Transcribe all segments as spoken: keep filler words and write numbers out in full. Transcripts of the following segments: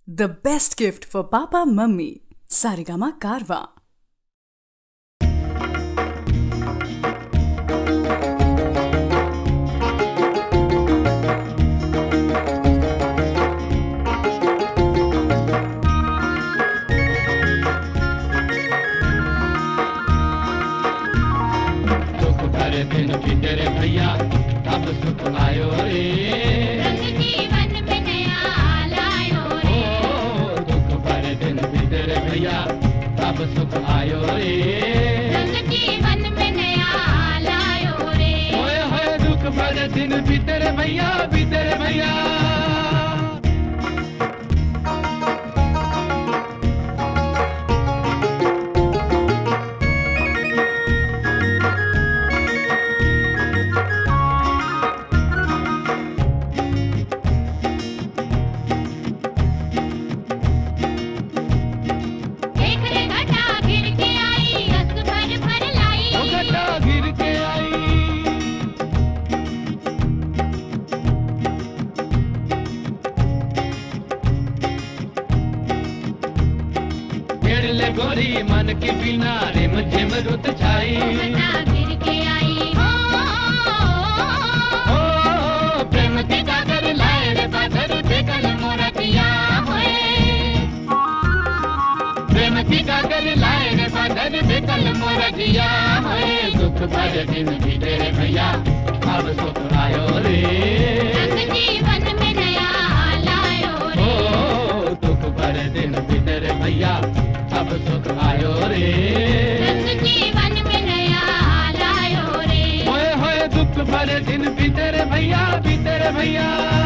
The best gift for Papa Mummy. Saregama Karwa. दिन बीते रे भैया तब सुख आयो रे, रंग जीवन में नया लायो रे। दुख भरे दिन बीते रे भैया तब सुख आयो रे, रंग जीवन में नया लायो रे। होए होए दुख भरे दिन बीते रे भैया बीते रे भैया। गोरी मन की बिना रिम झिम रुत छाई, गिर के आई हो, हो प्रेम की काकर लाए रे बादर देखल मोरा किया होए। प्रेम की काकर लाए रे बादर देखल मोरा किया होए। दुख भरे दिन बीते रे भैया अब सुख आयो रे, रंग जीवन में नया लायो रे। ओ दुख भरे दिन बीते रे भैया अब सुख आयो रे, रंग जीवन में नया लायो रे। होए होए दुख भरे दिन बीते रे भैया बीते रे भैया।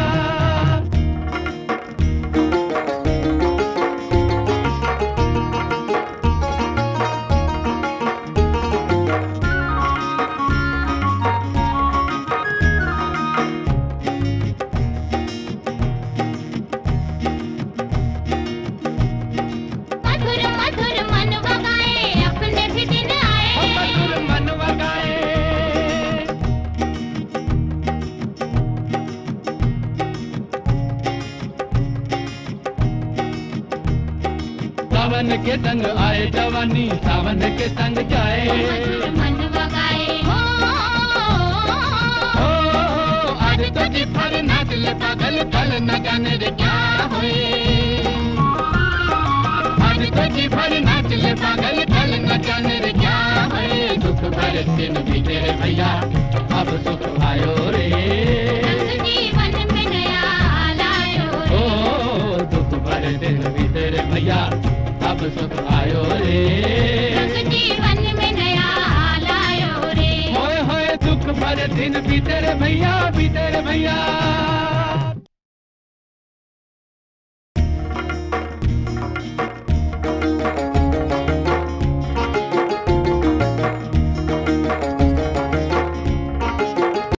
सावन के संग आए जवानी सावन के संग जाए, मन वगाए हो, हो आज तो जी भर नाच ले पागल कल न जाने रे क्या होए। आज तो जी भर नाच ले पागल कल न जाने रे क्या होए। दुख भरे दिन बीते रे भैया अब सुख आयो रे, रंग जीवन में नया लायो रे। ओ दुख भरे दिन बीते रे भैया अब सुख आयो रे, रंग जीवन में नया लायो रे। होए होए दुख भरे दिन बीते रे भैया बीते रे भैया।